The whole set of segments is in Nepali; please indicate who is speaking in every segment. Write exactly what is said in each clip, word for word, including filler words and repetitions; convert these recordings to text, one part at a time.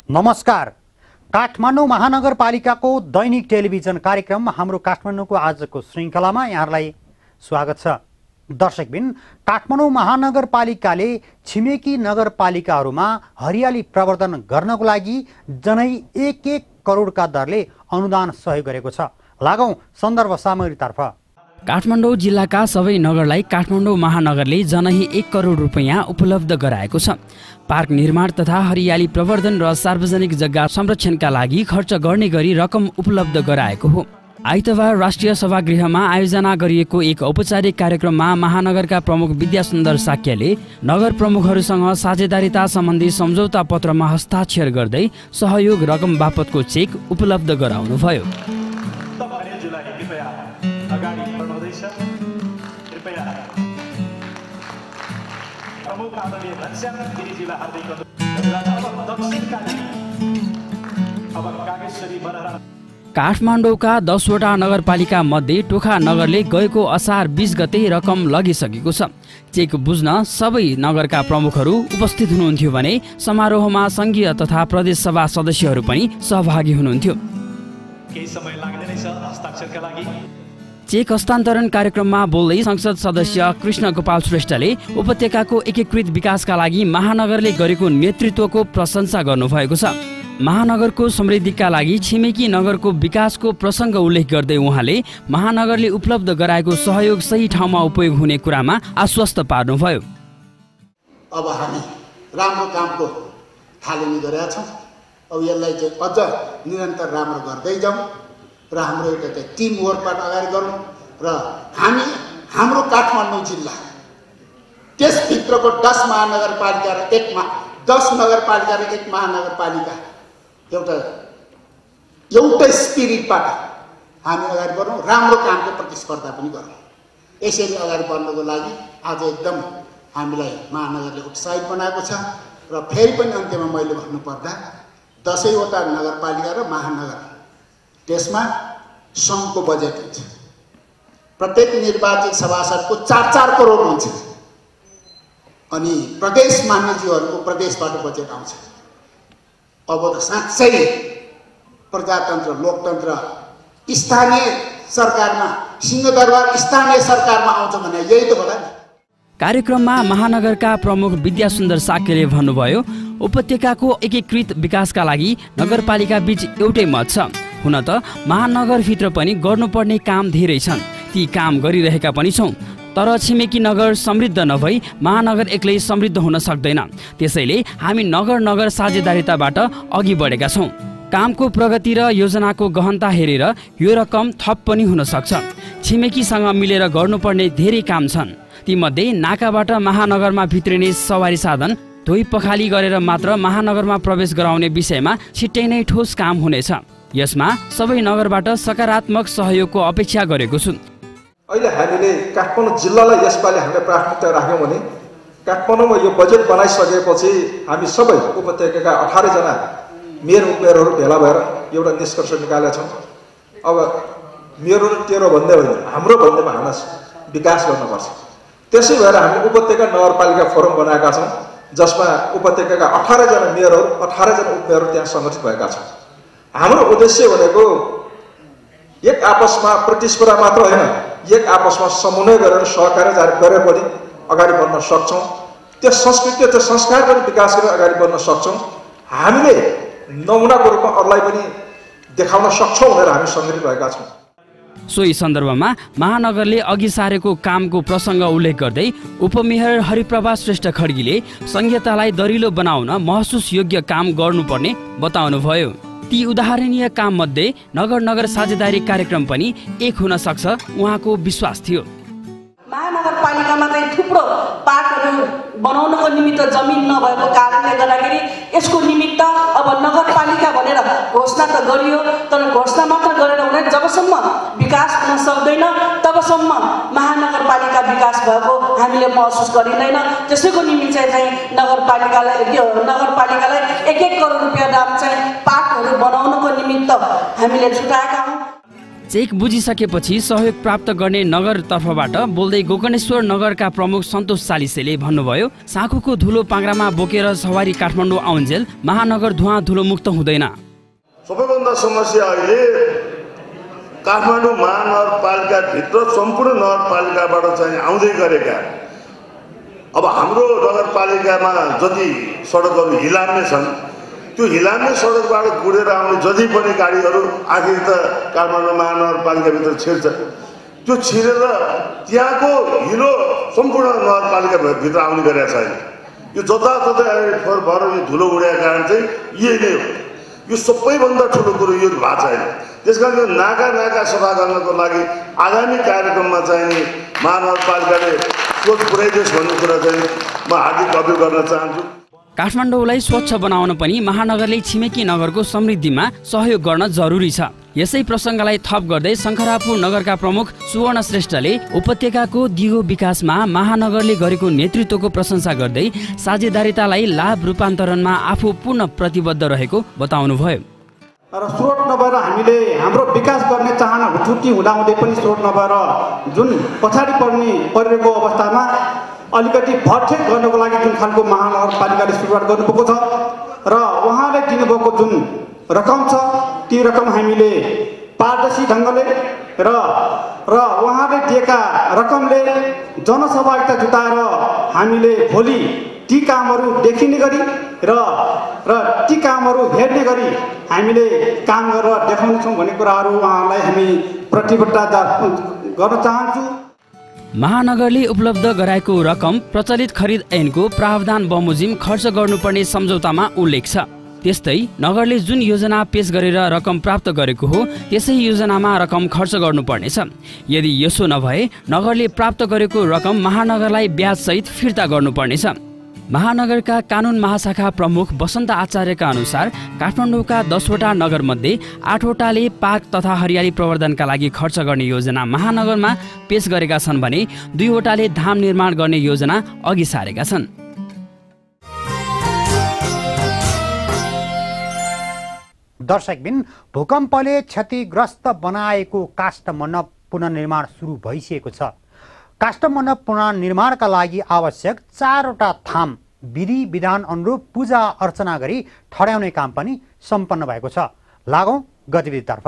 Speaker 1: नमस्कार। काठमाडौँ महानगरपालिकाको दैनिक टेलिभिजन कार्यक्रम हाम्रो काठमाडौँको आजको श्रृङ्खलामा यहाँलाई स्वागत छ। दर्शकबिन, काठमाडौँ महानगरपालिकाले छिमेकी नगरपालिकाहरूमा हरियाली प्रवर्धन गर्नको लागि जनै एक एक करोडका दरले अनुदान सहयोग गरेको छ। लागौं सन्दर्भ सामग्रीतर्फ।
Speaker 2: काठमाडौँ जिल्लाका सबै नगरलाई काठमाडौँ महानगरले जनै एक करोड रुपैयाँ उपलब्ध गराएको छ। पार्क निर्माण तथा हरियाली प्रवर्धन र सार्वजनिक जग्गा संरक्षणका लागि खर्च गर्ने गरी रकम उपलब्ध गराएको हो। आइतबार राष्ट्रिय सभागृहमा आयोजना गरिएको एक औपचारिक कार्यक्रममा महानगरका प्रमुख विद्यासुन्दर साक्यले नगर प्रमुखहरूसँग साझेदारीता सम्बन्धी सम्झौता पत्रमा हस्ताक्षर गर्दै सहयोग रकम बापतको चेक उपलब्ध गराउनुभयो। काठमाडौँका दसवटा नगरपालिका मध्ये टोखा नगरले गएको असार बीस गते रकम लगिसकेको छ। चेक बुझ्न सबै नगरका प्रमुखहरू उपस्थित हुनुहुन्थ्यो भने समारोहमा संघीय तथा प्रदेश सभा सदस्यहरू पनि सहभागी हुनुहुन्थ्यो।
Speaker 3: केही समय लाग्दैन छ हस्ताक्षरका लागि।
Speaker 2: चेक हस्तान्तरण कार्यक्रममा बोल्दै संसद सदस्य कृष्ण गोपाल श्रेष्ठले उपत्यकाको एकीकृत विकासका लागि महानगरले गरेको नेतृत्वको प्रशंसा गर्नुभएको छ। महानगरको समृद्धिका लागि छिमेकी नगरको विकासको प्रसङ्ग उल्लेख गर्दै उहाँले महानगरले उपलब्ध गराएको सहयोग सही ठाउँमा उपयोग हुने कुरामा आश्वस्त पार्नुभयो।
Speaker 4: अब हामी राम्रो कामको थालनी गरेका छौँ। अब यसलाई चाहिँ अझ निरन्तर राम्रो गर्दै जाउँ र हाम्रो एउटा चाहिँ टिम वर्कबाट अगाडि गरौँ र हामी हाम्रो काठमाडौँ जिल्ला त्यसभित्रको दस महानगरपालिका र एक मा दस नगरपालिका र एक महानगरपालिका एउटा एउटै स्पिरिटबाट हामी अगाडि बढौँ, राम्रो कामको प्रतिस्पर्धा पनि गरौँ। यसरी अगाडि बढ्नको लागि आज एकदम हामीलाई महानगरले उत्साहित बनाएको छ। र फेरि पनि अन्त्यमा मैले भन्नुपर्दा दसैँवटा नगरपालिका र महानगर त्यसमा सङ्घको बजेट हुन्छ। प्रत्येक निर्वाचित सभासदको चार चार करोड हुन्छ अनि प्रदेश मान्यज्यूहरूको प्रदेशबाट बजेट आउँछ। अब त साँच्चै प्रजातन्त्र लोकतन्त्र स्थानीय सरकारमा सिंहदरबार स्थानीय सरकारमा आउँछ भने यही त होला नि।
Speaker 2: कार्यक्रममा महानगरका प्रमुख विद्यासुन्दर साक्यले भन्नुभयो, उपत्यकाको एकीकृत विकासका लागि नगरपालिका बीच एउटै मत छ। हुन त महानगरभित्र पनि गर्नुपर्ने काम धेरै छन्, ती काम गरिरहेका पनि छौँ। तर छिमेकी नगर समृद्ध नभई महानगर एक्लै समृद्ध हुन सक्दैन। त्यसैले हामी नगर नगर साझेदारीताबाट अघि बढेका छौँ। कामको प्रगति र योजनाको गहनता हेरेर यो रकम थप पनि हुन सक्छ। छिमेकीसँग मिलेर गर्नुपर्ने धेरै काम छन्। तीमध्ये नाकाबाट महानगरमा भित्रिने सवारी साधन धोइ पखाली गरेर मात्र महानगरमा प्रवेश गराउने विषयमा छिट्टै नै ठोस काम हुनेछ। यसमा सबै नगरबाट सकारात्मक सहयोगको अपेक्षा गरेको छु।
Speaker 5: अहिले हामीले काठमाडौँ जिल्लालाई यसपालि हामीले प्राथमिकता राख्यौँ भने काठमाडौँमा यो बजेट बनाइसकेपछि हामी सबै उपत्यकाका अठार जना मेयर उपमेयरहरू भेला भएर एउटा निष्कर्ष निकालेका छौँ। अब मेयरहरू तेह्र भन्दै होइन, हाम्रो भन्दैमा हामीलाई विकास गर्नुपर्छ। त्यसै भएर हामी उपत्यका नगरपालिका फोरम बनाएका छौँ, जसमा उपत्यकाका अठार जना मेयरहरू अठार जना उपमेयरहरू त्यहाँ सङ्गठित भएका छौँ। हाम्रो उद्देश्य भनेको एक आपसमा प्रतिस्पर्धा मात्र होइन, एक आपसमा समन्वय गरेर सहकार्य गरेर पनि अगाडि बढ्न सक्छौँ। त्यो संस्कृति त्यो संस्कार पनि विकास गरेर अगाडि बढ्न सक्छौँ। हामीले नमुनाको रूपमा अरूलाई पनि देखाउन सक्छौँ भनेर हामी सङ्गठित भएका छौँ।
Speaker 2: सोही सन्दर्भमा महानगरले अघि सारेको कामको प्रसङ्ग उल्लेख गर्दै उपमेयर हरिप्रभा श्रेष्ठ खड्गीले संहितालाई दरिलो बनाउन महसुस योग्य काम गर्नुपर्ने बताउनुभयो। ती उदाहरणीय काम मध्ये नगर नगर साझेदारी कार्यक्रम पनि एक हुन सक्छ उहाँको विश्वास थियो।
Speaker 6: महानगरपालिकामा चाहिँ थुप्रो पार्कहरू बनाउनको निमित्त जमिन नभएको कारणले गर्दाखेरि यसको निमित्त अब नगरपालिका भनेर घोषणा त गरियो, तर घोषणा मात्र गरेर हुँदैन। जबसम्म विकास हुन सक्दैन तबसम्म महानगरपालिका विकास भएको हामीले महसुस गरिँदैन। त्यसैको निमित्त चाहिँ नगरपालिकालाई नगरपालिकालाई एक एक करोड रुपियाँ दाम चाहिँ पार्कहरू बनाउनको निमित्त हामीले छुटाएका हौँ।
Speaker 2: चेक बुझिसकेपछि सहयोग प्राप्त गर्ने नगर तर्फबाट बोल्दै गोकर्णेश्वर नगरका प्रमुख सन्तोष चालिसेले भन्नुभयो, साँखुको धुलो पाङ्ग्रामा बोकेर सवारी काठमाडौँ आउन्जेल महानगर धुवा धुलो मुक्त हुँदैन।
Speaker 7: सबैभन्दा समस्या अहिले काठमाडौँ महानगरपालिकाभित्र सम्पूर्ण नगरपालिकाबाट चाहिँ आउँदै गरेका अब हाम्रो नगरपालिकामा जति सडकहरू हिलाम्ने छन् त्यो हिलाम्ने सडकबाट गुडेर आउने जति पनि गाडीहरू आखिर त काठमाडौँ महानगरपालिकाभित्र छिर्छ, त्यो छिरेर त्यहाँको हिलो सम्पूर्ण नगरपालिकाभित्र आउने गरेका छैन। यो जताततै फोहोर भएर यो धुलो उडेका कारण चाहिँ यही नै हो। यो सबैभन्दा ठुलो कुरो यो भएको छैन। त्यस कारण यो नाका नाका सफा गर्नको लागि आगामी कार्यक्रममा चाहिँ महानगरपालिकाले सोच पुर्याइदियोस् भन्ने कुरा चाहिँ म हार्दिक अपील गर्न चाहन्छु।
Speaker 2: काठमाडौँलाई स्वच्छ बनाउन पनि महानगरले छिमेकी नगरको समृद्धिमा सहयोग गर्न जरुरी छ। यसै प्रसङ्गलाई थप गर्दै शङ्खरापुर नगरका प्रमुख सुवर्ण श्रेष्ठले उपत्यकाको दिगो विकासमा महानगरले गरेको नेतृत्वको प्रशंसा गर्दै साझेदारितालाई लाभ रूपान्तरणमा आफू पूर्ण प्रतिबद्ध रहेको बताउनुभयो।
Speaker 8: र स्रोत नभएर हामीले हाम्रो विकास गर्ने चाहना हुटुटी हुँदाहुँदै पनि स्रोत नभएर जुन पछाडि पर्ने परिरहेको अवस्थामा अलिकति भरठेक गर्नको लागि जुन खालको महानगरपालिकाले सुरुवात गर्नुभएको छ र उहाँले दिनुभएको जुन रकम छ ती रकम हामीले पारदर्शी ढङ्गले र र उहाँले दिएका रकमले जनसहभागिता जुटाएर हामीले भोलि ती कामहरू देखिने गरी र र ती कामहरू हेर्ने गरी हामीले काम गरेर देखाउनेछौँ भन्ने कुराहरू उहाँलाई हामी प्रतिबद्धता गर्न चाहन्छु।
Speaker 2: महानगरले उपलब्ध गराएको रकम प्रचलित खरिद ऐनको प्रावधान बमोजिम खर्च गर्नुपर्ने सम्झौतामा उल्लेख छ। त्यस्तै नगरले जुन योजना पेश गरेर रकम प्राप्त गरेको हो त्यसै योजनामा रकम खर्च गर्नुपर्नेछ। यदि यसो नभए नगरले प्राप्त गरेको रकम महानगरलाई ब्याजसहित फिर्ता गर्नुपर्नेछ। महानगरका कानुन महाशाखा प्रमुख वसन्त आचार्यका अनुसार काठमाडौँका दसवटा नगरमध्ये आठवटाले पार्क तथा हरियाली प्रवर्धनका लागि खर्च गर्ने योजना महानगरमा पेश गरेका छन् भने दुईवटाले धाम निर्माण गर्ने योजना अघि सारेका छन्।
Speaker 1: दर्शकबिन, भूकम्पले क्षतिग्रस्त बनाएको काष्ठ मण्डप पुनर्निर्माण सुरु भइसकेको छ। काष्ठ मण्डप पुनर्निर्माणका लागि आवश्यक चारवटा थाम विधि विधान अनुरूप पूजा अर्चना गरी ठड्याउने काम पनि सम्पन्न भएको छ। लागौं गतिविधितर्फ।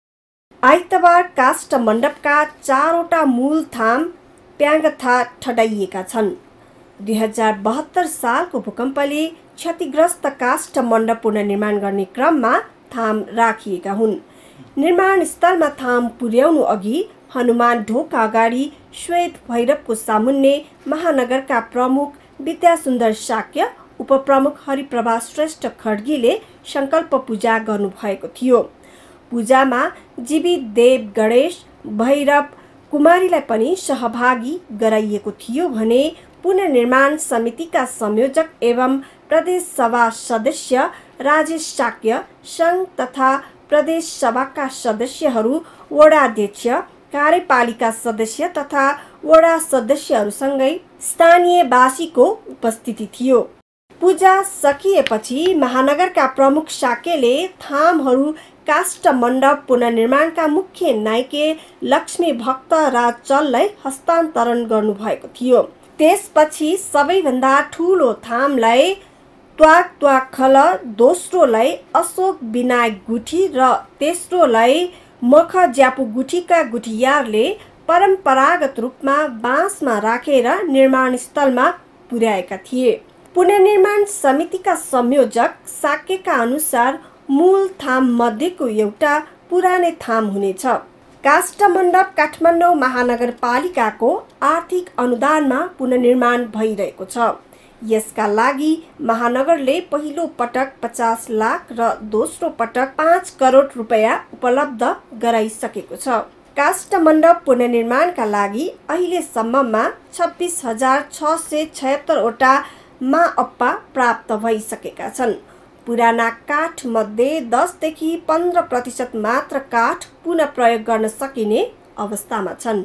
Speaker 9: आइतबार काष्ठ मण्डपका चारवटा मूल थाम प्याङ्गथा ठडाइएका छन्। दुई हजार बहत्तर सालको भूकम्पले क्षतिग्रस्त काष्ठ मण्डप पुनर्निर्माण गर्ने क्रममा थाम राखिएका हुन्। निर्माण स्थलमा थाम पुर्याउनु अघि हनुमान ढोका अगाडि श्वेत भैरवको सामुन्ने महानगरका प्रमुख विद्यासुन्दर शाक्य, उपप्रमुख हरिप्रभा श्रेष्ठ खड्गीले सङ्कल्प पूजा गर्नुभएको थियो। पूजामा जीवित देव गणेश, भैरव, कुमारीलाई पनि सहभागी गराइएको थियो भने पुनर्निर्माण समितिका संयोजक एवं प्रदेश सभा सदस्य राजेश शाक्य, सङ्घ तथा प्रदेश सभाका सदस्यहरू, वडाध्यक्ष, कार्यपालिका सदस्य तथा वडा सदस्यहरूसँगै स्थानीयवासीको उपस्थिति थियो। पूजा सकिएपछि महानगरका प्रमुख शाक्यले थामहरू काष्ठ मण्डप पुनर्निर्माणका मुख्य नायके लक्ष्मी भक्त राज चललाई हस्तान्तरण गर्नुभएको थियो। त्यसपछि सबैभन्दा ठुलो थामलाई त्वाक त्वाक खल, दोस्रोलाई अशोक विनायक गुठी र तेस्रोलाई मख ज्यापु गुठीका गुठियारले परम्परागत रूपमा बाँसमा राखेर निर्माण स्थलमा पुर्याएका थिए। पुनर्निर्माण समितिका संयोजक शाक्यका अनुसार मूल थाम मध्येको एउटा पुरानै थाम हुनेछ। काष्ठ मण्डप काठमाडौँ महानगरपालिकाको आर्थिक अनुदानमा पुनर्निर्माण भइरहेको छ। यसका लागि महानगरले पहिलो पटक पचास लाख र दोस्रो पटक पाँच करोड रुपियाँ उपलब्ध गराइसकेको छ। काष्ठ मण्डप पुनर्निर्माणका लागि अहिलेसम्ममा छब्बिस हजार छ सय छयत्तरवटा माअप्पा प्राप्त भइसकेका छन्। पुराना काठ मध्ये दसदेखि पन्ध्र प्रतिशत मात्र काठ पुनः प्रयोग गर्न सकिने अवस्थामा छन्।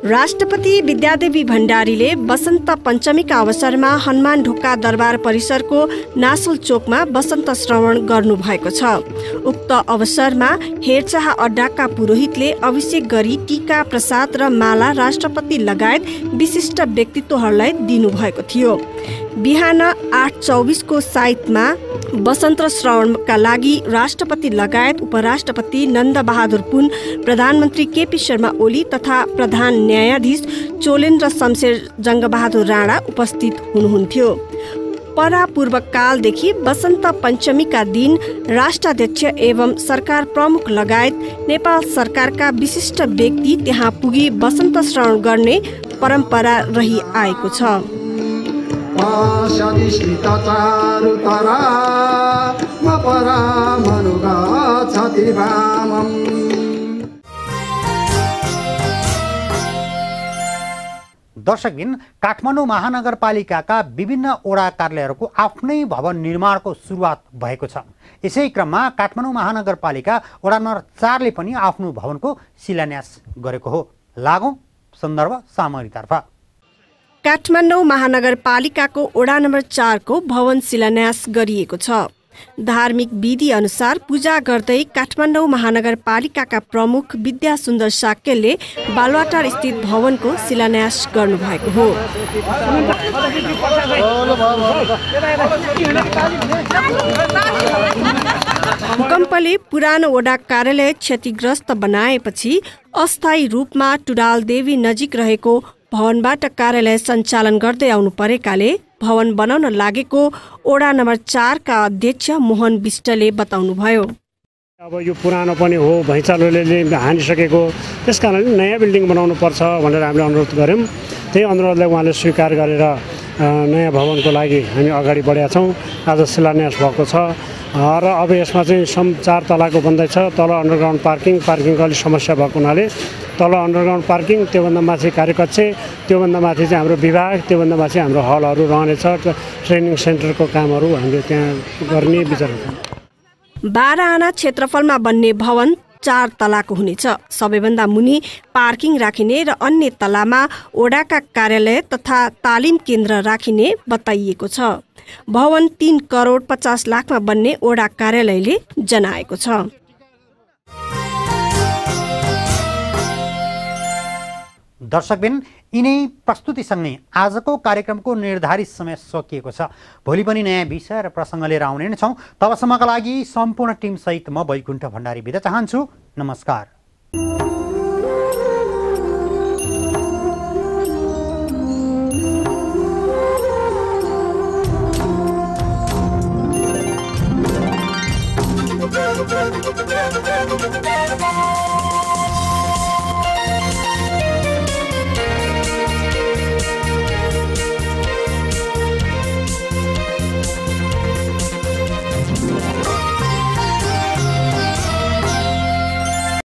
Speaker 9: राष्ट्रपति विद्यादेवी भण्डारीले वसन्त पञ्चमीका अवसरमा हनुमान ढोका दरबार परिसरको नासुल चोकमा वसन्त श्रवण गर्नुभएको छ। उक्त अवसरमा हेरचाह अड्डाका पुरोहितले अभिषेक गरी टीका प्रसाद र माला राष्ट्रपति लगायत विशिष्ट व्यक्तित्वहरूलाई दिनुभएको थियो। बिहान आठ चौबिसको साइतमा वसन्त श्रवणका लागि राष्ट्रपति लगायत उपराष्ट्रपति नन्दबहादुर पुन, प्रधानमन्त्री केपी शर्मा ओली तथा प्रधान न्यायाधीश चोलेन्द्र शमशेर जङ्गबहादुर राणा उपस्थित हुनुहुन्थ्यो। परापूर्वकालदेखि वसन्त पञ्चमीका दिन राष्ट्राध्यक्ष एवं सरकार प्रमुख लगायत नेपाल सरकारका विशिष्ट व्यक्ति त्यहाँ पुगी वसन्त श्रवण गर्ने परम्परा रही आएको छ।
Speaker 1: दर्शकबिन, काठमाडौँ महानगरपालिकाका विभिन्न वडा कार्यालयहरूको आफ्नै भवन निर्माणको सुरुवात भएको छ। यसै क्रममा काठमाडौँ महानगरपालिका वडा नम्बर चारले पनि आफ्नो भवनको शिलान्यास गरेको हो। लागौँ सन्दर्भ सामग्रीतर्फ।
Speaker 9: काठमाडौँ महानगरपालिकाको वडा नम्बर चारको भवन शिलान्यास गरिएको छ। धार्मिक विधि अनुसार पूजा गर्दै काठमाडौँ महानगरपालिकाका प्रमुख विद्या सुन्दर साक्यले बालुवाटार स्थित भवनको शिलान्यास गर्नुभएको हो। भूकम्पले पुरानो वडा कार्यालय क्षतिग्रस्त बनाएपछि अस्थायी रूपमा टुडाल देवी नजिक रहेको भवनबाट कार्यालय सञ्चालन गर्दै आउनु परेकाले भवन बनाउन लागेको वडा नम्बर चारका अध्यक्ष मोहन विष्टले बताउनुभयो।
Speaker 10: अब यो पुरानो पनि हो, भैँचालोले हानिसकेको, त्यसकारण नयाँ बिल्डिङ बनाउनु पर्छ भनेर हामीले अनुरोध गऱ्यौँ। त्यही अनुरोधलाई उहाँले स्वीकार गरेर नयाँ भवनको लागि हामी अगाडि बढेका छौँ। आज शिलान्यास भएको छ र अब यसमा चाहिँ सम चार तलाको बन्दैछ। तल अन्डरग्राउन्ड पार्किङ पार्किङको अलिक समस्या भएको हुनाले तल अन्डरग्राउन्ड पार्किङ, त्योभन्दा माथि कार्यकक्ष, त्योभन्दा माथि चाहिँ हाम्रो विभाग, त्योभन्दा माथि हाम्रो हलहरू रहनेछ। ट्रेनिङ सेन्टरको कामहरू हामीले त्यहाँ गर्ने विचार छ।
Speaker 9: बाह्र आना क्षेत्रफलमा बन्ने भवन चार तलाको हुनेछ। सबैभन्दा मुनि पार्किङ राखिने र अन्य तलामा वडाका कार्यालय तथा तालिम केन्द्र राखिने बताइएको छ। भवन तीन करोड पचास लाखमा बन्ने वडा कार्यालयले जनाएको छ।
Speaker 1: दर्शकबिन, यिनै प्रस्तुतिसँगै आजको कार्यक्रमको निर्धारित समय सकिएको छ। भोलि पनि नयाँ विषय र प्रसङ्ग लिएर आउने नै छौँ। तबसम्मका लागि सम्पूर्ण टिमसहित म वैकुण्ठ भण्डारी बिदा चाहन्छु। नमस्कार।